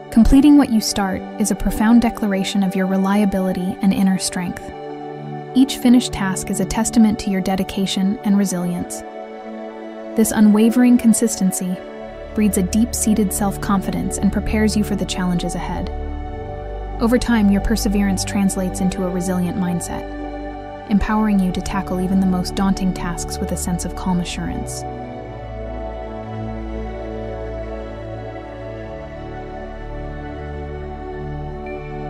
Completing what you start is a profound declaration of your reliability and inner strength. Each finished task is a testament to your dedication and resilience. This unwavering consistency breeds a deep-seated self-confidence and prepares you for the challenges ahead. Over time, your perseverance translates into a resilient mindset, empowering you to tackle even the most daunting tasks with a sense of calm assurance.